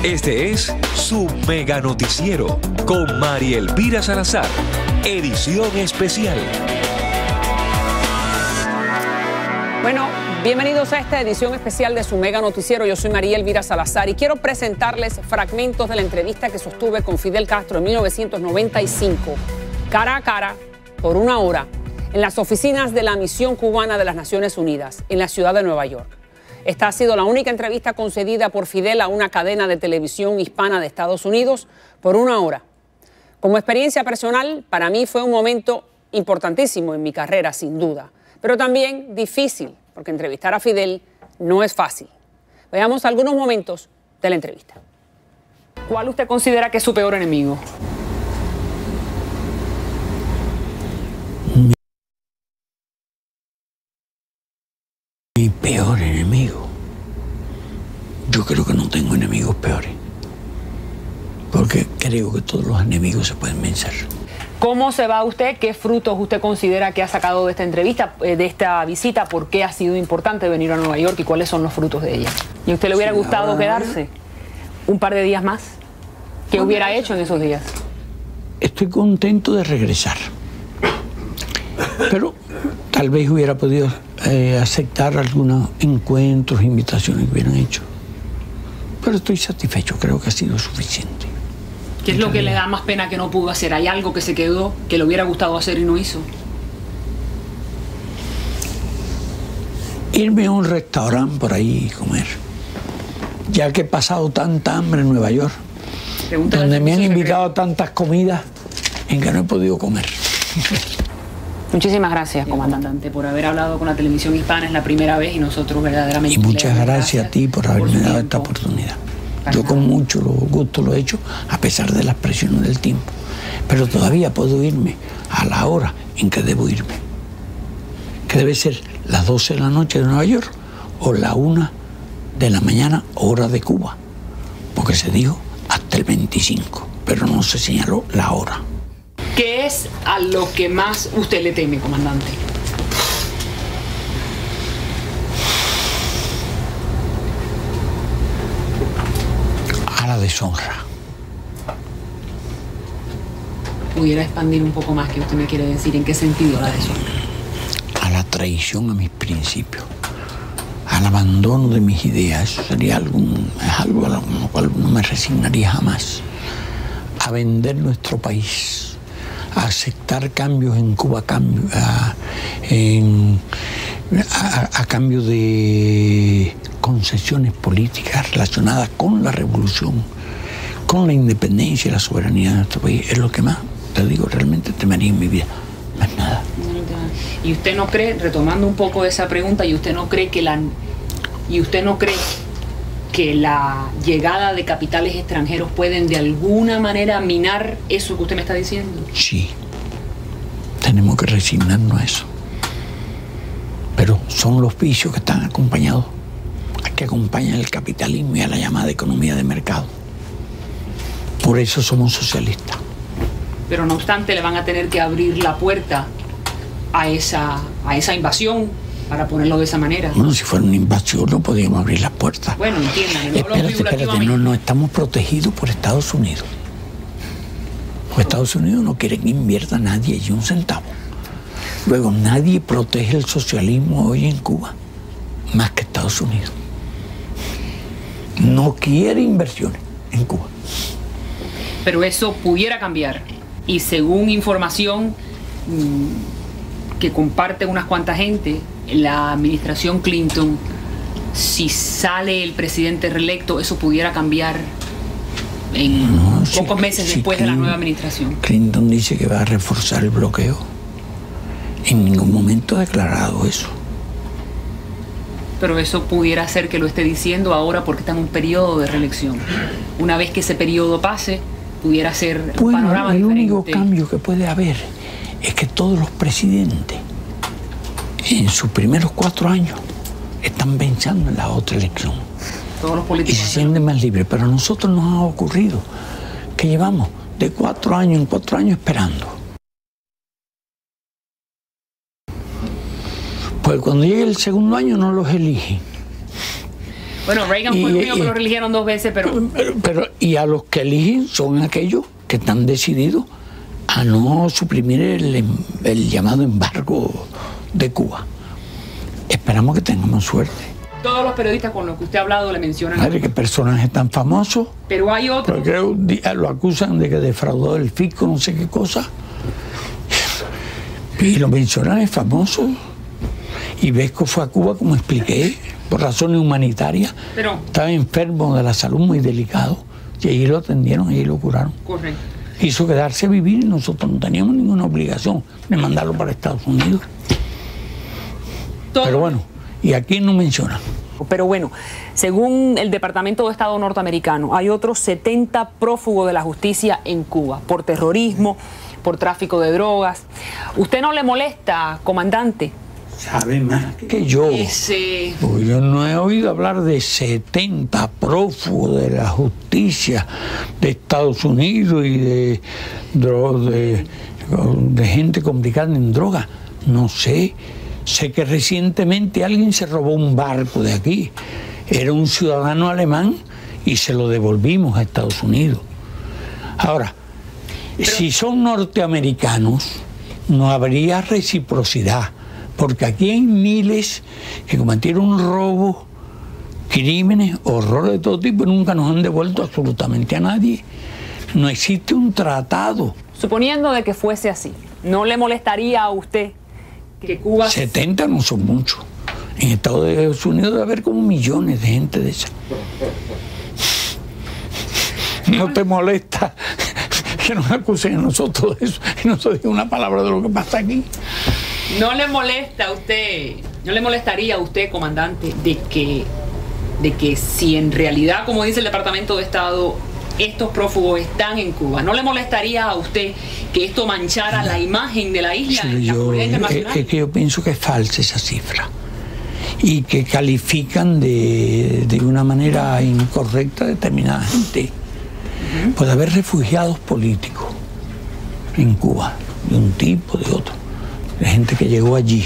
Este es su Mega Noticiero con María Elvira Salazar, edición especial. Bueno, bienvenidos a esta edición especial de su Mega Noticiero. Yo soy María Elvira Salazar y quiero presentarles fragmentos de la entrevista que sostuve con Fidel Castro en 1995, cara a cara, por 1 hora, en las oficinas de la Misión Cubana de las Naciones Unidas, en la ciudad de Nueva York. Esta ha sido la única entrevista concedida por Fidel a una cadena de televisión hispana de Estados Unidos por 1 hora. Como experiencia personal, para mí fue un momento importantísimo en mi carrera, sin duda, pero también difícil, porque entrevistar a Fidel no es fácil. Veamos algunos momentos de la entrevista. ¿Cuál usted considera que es su peor enemigo? Mi peor enemigo. Yo creo que no tengo enemigos peores, porque creo que todos los enemigos se pueden vencer. ¿Cómo se va usted? ¿Qué frutos usted considera que ha sacado de esta entrevista, de esta visita? ¿Por qué ha sido importante venir a Nueva York y cuáles son los frutos de ella? ¿Y a usted le hubiera gustado quedarse un par de días más? ¿Qué hubiera hecho en esos días? Estoy contento de regresar, pero tal vez hubiera podido aceptar algunos encuentros, invitaciones que hubieran hecho. Pero estoy satisfecho, creo que ha sido suficiente. ¿Qué es lo que le da más pena que no pudo hacer? ¿Hay algo que se quedó, que le hubiera gustado hacer y no hizo? Irme a un restaurante por ahí y comer. Ya que he pasado tanta hambre en Nueva York, donde me han invitado a tantas comidas en que no he podido comer. Muchísimas gracias, comandante, por haber hablado con la televisión hispana. Es la primera vez y nosotros verdaderamente... Y muchas gracias a ti por haberme dado esta oportunidad. Yo con mucho gusto lo he hecho, a pesar de las presiones del tiempo. Pero todavía puedo irme a la hora en que debo irme. Que debe ser las 12 de la noche de Nueva York o la 1 de la mañana, hora de Cuba. Porque se dijo hasta el 25, pero no se señaló la hora. ¿Qué es a lo que más usted le teme, comandante? A la deshonra. ¿Pudiera expandir un poco más qué usted me quiere decir? ¿En qué sentido la deshonra? A la traición a mis principios, al abandono de mis ideas. Eso sería algo a lo cual no me resignaría jamás. A vender nuestro país, a aceptar cambios en Cuba, a cambio de concesiones políticas relacionadas con la revolución, con la independencia y la soberanía de nuestro país. Es lo que más, te digo, realmente temería en mi vida. No es nada. ¿Y usted no cree, retomando un poco esa pregunta, y usted no cree que la llegada de capitales extranjeros pueden de alguna manera minar eso que usted me está diciendo? Sí, tenemos que resignarnos a eso. Pero son los vicios que están acompañados, que acompañan el capitalismo y a la llamada economía de mercado. Por eso somos socialistas. Pero no obstante le van a tener que abrir la puerta a esa invasión, para ponerlo de esa manera. Bueno, si fuera una invasión no podíamos abrir las puertas. Bueno, entiendan. Espérate, no estamos protegidos por Estados Unidos. Los Estados Unidos no quieren que invierta nadie allí un centavo. Luego, nadie protege el socialismo hoy en Cuba más que Estados Unidos. No quiere inversiones en Cuba. Pero eso pudiera cambiar. Y según información que comparte unas cuantas gente, la administración Clinton, si sale el presidente reelecto, eso pudiera cambiar en pocos meses después de la nueva administración. Clinton dice que va a reforzar el bloqueo. En ningún momento ha declarado eso. Pero eso pudiera ser que lo esté diciendo ahora porque está en un periodo de reelección. Una vez que ese periodo pase, pudiera ser un panorama diferente. El único cambio que puede haber es que todos los presidentes en sus primeros 4 años están pensando en la otra elección. Todos los políticos. Y se sienten más libres. Pero a nosotros nos ha ocurrido que llevamos de 4 años en 4 años esperando. Pues cuando llegue el segundo año no los eligen. Bueno, Reagan fue el único que lo eligieron 2 veces, pero... Y a los que eligen son aquellos que están decididos a no suprimir el llamado embargo de Cuba. Esperamos que tengamos suerte. Todos los periodistas con los que usted ha hablado le mencionan... Madre, que personajes tan famosos. Pero hay otros... Porque lo acusan de que defraudó el fisco, no sé qué cosa. Y lo mencionan, es famoso. Y Vesco fue a Cuba, como expliqué, por razones humanitarias. Pero... Estaba enfermo de la salud, muy delicado. Y allí lo atendieron, allí lo curaron. Correcto. Quiso quedarse a vivir y nosotros no teníamos ninguna obligación de mandarlo para Estados Unidos. Pero bueno, ¿y a quién no menciona? Pero bueno, según el Departamento de Estado norteamericano, hay otros 70 prófugos de la justicia en Cuba por terrorismo, por tráfico de drogas. ¿Usted no le molesta, comandante? Sabe más que yo. Porque yo no he oído hablar de 70 prófugos de la justicia de Estados Unidos y de gente complicada en droga. No sé. Sé que recientemente alguien se robó un barco de aquí. Era un ciudadano alemán y se lo devolvimos a Estados Unidos. Ahora, si son norteamericanos, no habría reciprocidad, porque aquí hay miles que cometieron robos, crímenes, horrores de todo tipo y nunca nos han devuelto absolutamente a nadie. No existe un tratado. Suponiendo de que fuese así, ¿no le molestaría a usted que Cuba... 70 no son muchos. En Estados Unidos debe haber como millones de gente de esa. ¿No te molesta que nos acusen a nosotros de eso y no se diga una palabra de lo que pasa aquí? ¿No le molesta a usted, no le molestaría a usted, comandante, de que si en realidad, como dice el Departamento de Estado, estos prófugos están en Cuba, ¿no le molestaría a usted que esto manchara la imagen de la isla en la comunidad internacional? Es que yo pienso que es falsa esa cifra y que califican de una manera incorrecta a determinada gente. Puede haber refugiados políticos en Cuba, de un tipo, de otro, de gente que llegó allí.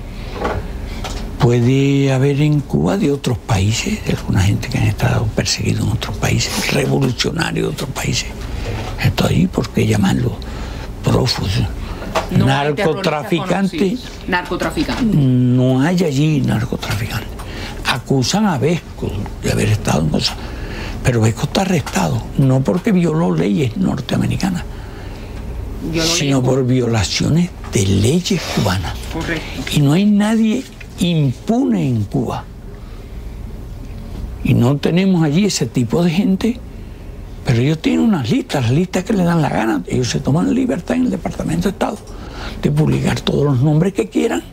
Puede haber en Cuba de otros países, de alguna gente que han estado perseguidos en otros países, revolucionarios de otros países. Esto ahí, ¿por qué llamarlo prófugos? No Narcotraficantes. Narcotraficantes. No hay allí narcotraficantes. Acusan a Vesco de haber estado en cosas. Pero Vesco está arrestado, no porque violó leyes norteamericanas, sino por violaciones de leyes cubanas. Correcto. Y no hay nadie impune en Cuba. Y no tenemos allí ese tipo de gente, pero ellos tienen unas listas, las listas que les dan la gana. Ellos se toman la libertad en el Departamento de Estado de publicar todos los nombres que quieran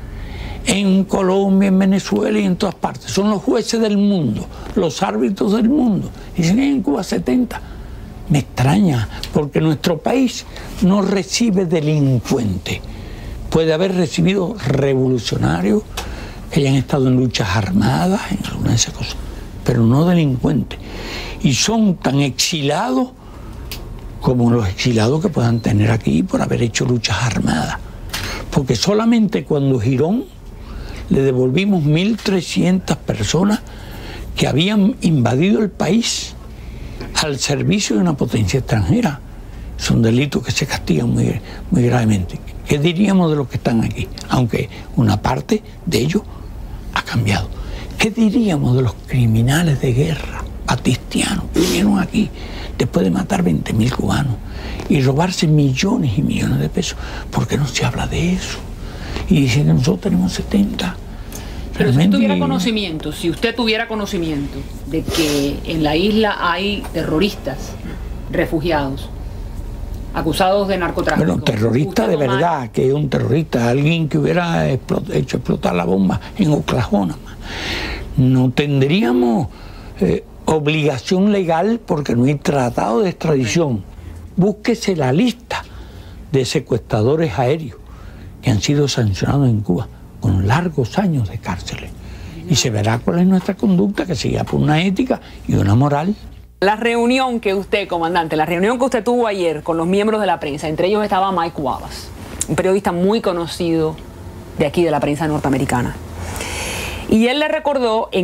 en Colombia, en Venezuela y en todas partes. Son los jueces del mundo, los árbitros del mundo. Dicen que hay en Cuba 70. Me extraña, porque nuestro país no recibe delincuentes. Puede haber recibido revolucionarios que hayan estado en luchas armadas, en alguna de esas cosas, pero no delincuentes. Y son tan exilados como los exilados que puedan tener aquí por haber hecho luchas armadas. Porque solamente cuando Girón le devolvimos 1.300 personas que habían invadido el país al servicio de una potencia extranjera. Son delitos que se castigan muy gravemente. ¿Qué diríamos de los que están aquí? Aunque una parte de ellos ha cambiado. ¿Qué diríamos de los criminales de guerra batistianos que vinieron aquí después de matar 20.000 cubanos y robarse millones y millones de pesos? ¿Por qué no se habla de eso? Y dicen que nosotros tenemos 70. Pero si usted tuviera conocimiento de que en la isla hay terroristas refugiados acusados de narcotráfico. Bueno, terrorista de verdad, que es un terrorista, alguien que hubiera hecho explotar la bomba en Oklahoma. No tendríamos obligación legal porque no hay tratado de extradición. Búsquese la lista de secuestradores aéreos que han sido sancionados en Cuba con largos años de cárcel. Y se verá cuál es nuestra conducta, que se guía por una ética y una moral. La reunión que usted, comandante, la reunión que usted tuvo ayer con los miembros de la prensa, entre ellos estaba Mike Wallace, un periodista muy conocido de aquí, de la prensa norteamericana. Y él le recordó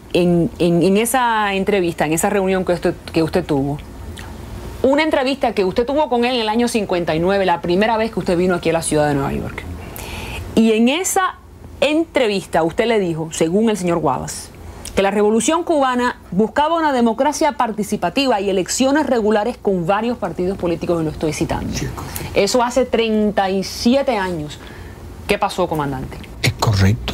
en esa entrevista, en esa reunión que usted tuvo, una entrevista que usted tuvo con él en el año 59, la primera vez que usted vino aquí a la ciudad de Nueva York. Y en esa entrevista usted le dijo, según el señor Wallace, que la revolución cubana buscaba una democracia participativa y elecciones regulares con varios partidos políticos, y lo estoy citando. Eso hace 37 años. ¿Qué pasó, comandante? Es correcto.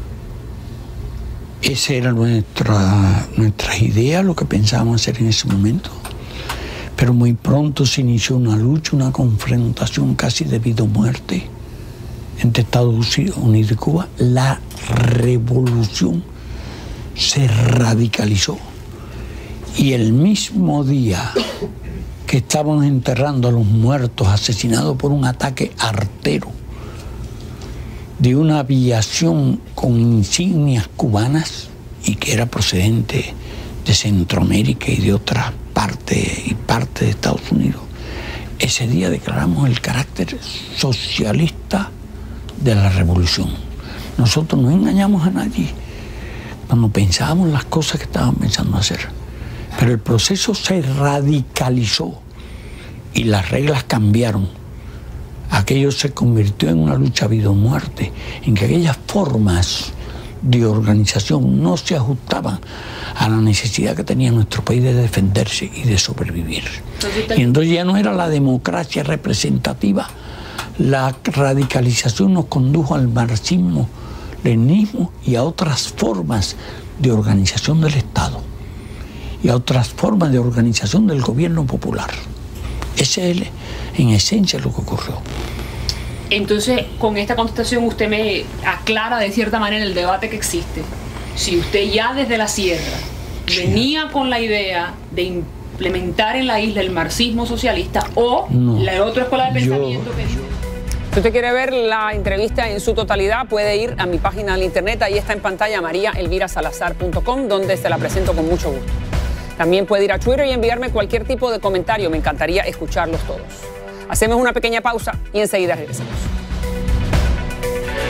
Esa era nuestra idea, lo que pensábamos hacer en ese momento. Pero muy pronto se inició una lucha, una confrontación casi de vida o muerte entre Estados Unidos y Cuba. La revolución se radicalizó. Y el mismo día que estábamos enterrando a los muertos asesinados por un ataque artero de una aviación con insignias cubanas y que era procedente de Centroamérica y de otras partes de Estados Unidos, ese día declaramos el carácter socialista de la revolución. Nosotros no engañamos a nadie cuando pensábamos las cosas que estaban pensando hacer, pero el proceso se radicalizó y las reglas cambiaron. Aquello se convirtió en una lucha vida o muerte, en que aquellas formas de organización no se ajustaban a la necesidad que tenía nuestro país de defenderse y de sobrevivir. Y entonces ya no era la democracia representativa. La radicalización nos condujo al marxismo, leninismo y a otras formas de organización del Estado y a otras formas de organización del gobierno popular. Ese es en esencia lo que ocurrió. Entonces, con esta contestación usted me aclara de cierta manera el debate que existe. Si usted ya desde la sierra venía con la idea de implementar en la isla el marxismo socialista o la otra escuela de pensamiento que dice... Si usted quiere ver la entrevista en su totalidad, puede ir a mi página de internet. Ahí está en pantalla mariaelvirasalazar.com, donde se la presento con mucho gusto. También puede ir a Twitter y enviarme cualquier tipo de comentario. Me encantaría escucharlos todos. Hacemos una pequeña pausa y enseguida regresamos.